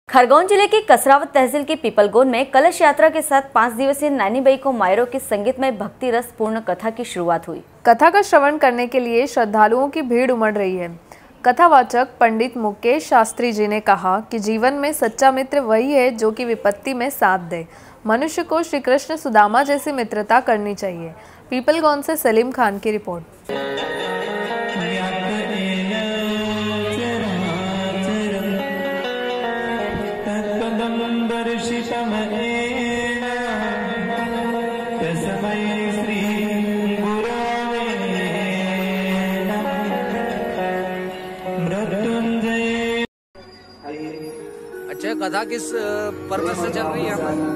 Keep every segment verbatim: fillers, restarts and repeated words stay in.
खरगोन जिले की कसरावत तहसील के पीपलगोन में कलश यात्रा के साथ पाँच दिवसीय नानीबाई को मायरों की संगीतमय भक्ति रस पूर्ण कथा की शुरुआत हुई। कथा का श्रवण करने के लिए श्रद्धालुओं की भीड़ उमड़ रही है। कथावाचक पंडित मुकेश शास्त्री जी ने कहा कि जीवन में सच्चा मित्र वही है जो कि विपत्ति में साथ दे। मनुष्य को श्री कृष्ण सुदामा जैसी मित्रता करनी चाहिए। पीपलगोन से सलीम खान की रिपोर्ट। अच्छा, कथा किस पर्पज से चल रही है?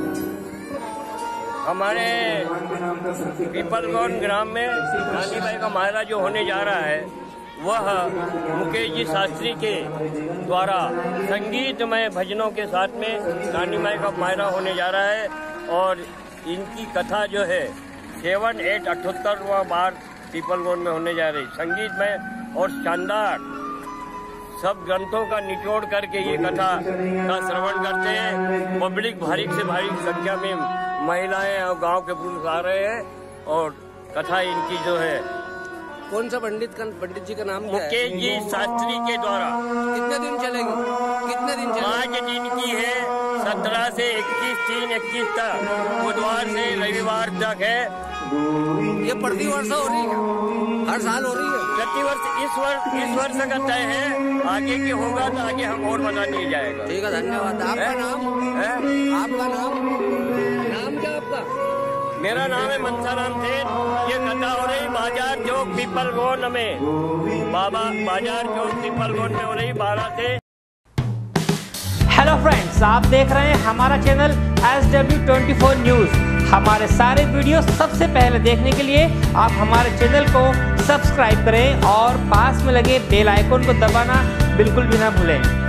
हमारे पीपलगोन ग्राम में नानीबाई का मायरा जो होने जा रहा है वह मुकेश जी शास्त्री के द्वारा संगीतमय भजनों के साथ में नानीबाई का मायरा होने जा रहा है और इनकी कथा जो है सेवन एट अठहत्तरवां बार पीपलगोन में होने जा रही। संगीतमय और शानदार सब ग्रंथों का निचोड़ करके ये कथा का श्रवण करते हैं। पब्लिक भारी से भारी संख्या में महिलाएं और गांव के पुरुष आ रहे हैं और कथा इनकी जो है। कौन सा पंडित का पंडित जी का नाम क्या है? मुकेश जी शास्त्री के द्वारा। कितने दिन चलेगी? कितने दिन चलेगी? पाँच दिन की है, सत्रह से इक्कीस तीन इक्कीस तक, बुधवार से रविवार तक है। ये प्रति वर्ष हो रही है? हर साल हो रही है? प्रति वर्ष इस वर्ष इस वर्ष का तय है। आगे की होगा तो आगे हम और बता दिया जाएगा। ठीक है, धन्यवाद। आपका नाम है? आपका नाम नाम क्या आपका? मेरा नाम है मनसाराम थे। ये कथा हो रही बाजार चौक पीपलगोन में, बाबा बाजार चौक पीपलगोन में हो रही बारह से। हेलो फ्रेंड्स, आप देख रहे हैं हमारा channel S W twenty four news. हमारे सारे वीडियो सबसे पहले देखने के लिए आप हमारे चैनल को सब्सक्राइब करें और पास में लगे बेल आइकन को दबाना बिल्कुल भी ना भूलें।